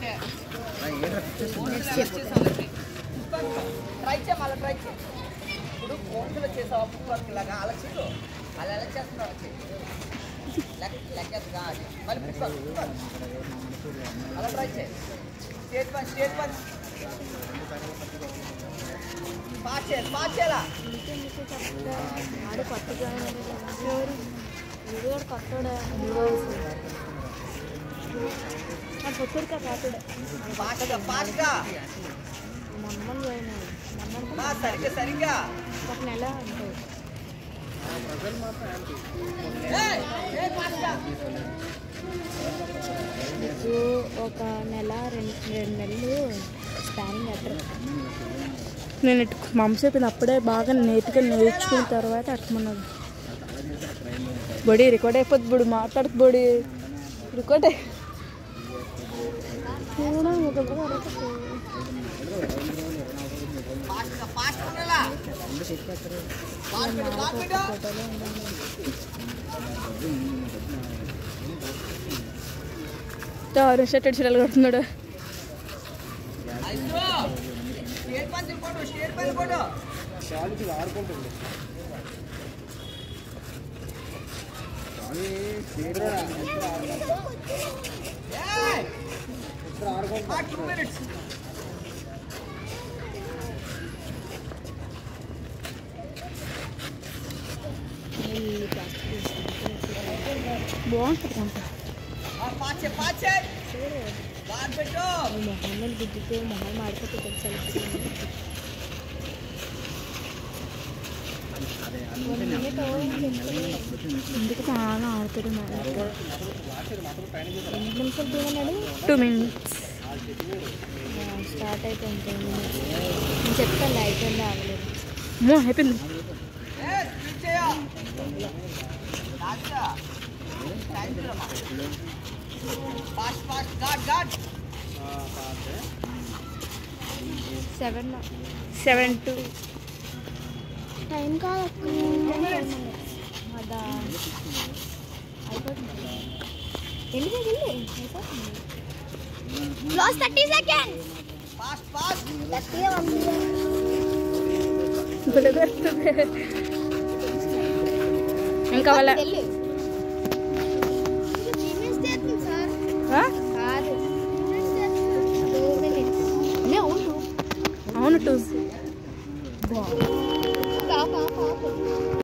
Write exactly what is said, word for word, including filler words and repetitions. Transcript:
try చేయ మళ్ళీ try చేయ ఇప్పుడు ఫోన్స్లో చేసావు ఫుట్వర్క్ ఇలాగా అలా చేయు అలా ఎలా చేస్తున్నావు అలా చేయి లెక్క అది మళ్ళీ ఫుట్వర్క్ అలా ట్రై చేయి straight punch straight punch pass చేయాలి పాస్ చేయాలా ఆడు కొత్తగా కొత్తడా కొత్తగా కాతుడా ఫాస్ట్గా ఫాస్ట్గా నమ్మలు అయినా సరిగ్గా సరిగ్గా ఒక నెల ఉంటుంది మీకు ఒక నెల రెండు రెండు నెలలు స్పానింగ్ అట్టరు నేను ఇటు మమ్మ చెప్పింది అప్పుడే బాగా నేతిగా నేర్చుకున్న తర్వాత అట్టమన్నది బొడి రికార్డ్ అయిపోద్ది బొడి మాట్లాడుతు బొడి రికార్డ్ అయి షర్ట్ చీరలు కడుతున్నాడు బాగుంటుంది అంట మొహమ్మల్ గుద్దితే మొహం ఆడిపోతే తెలుసు ఎందుకు చాలా ఆడుతాడు ఎన్ని నిమిషాలు దిగన్నాడు టూ మినిట్స్ స్టార్ట్ అయితే టెన్ మినిట్స్ నేను చెప్తాను అయిపోయింది ఆగలేదు మో అయిపోయింది సెవెన్ సెవెన్ టూ టైం కాదు అదా అయిపోతుంది వెళ్ళి వెళ్ళి అయిపోతుంది లాస్ట్ థర్టీ సెకండ్స్ ఇంకా వాళ్ళ అవును టూ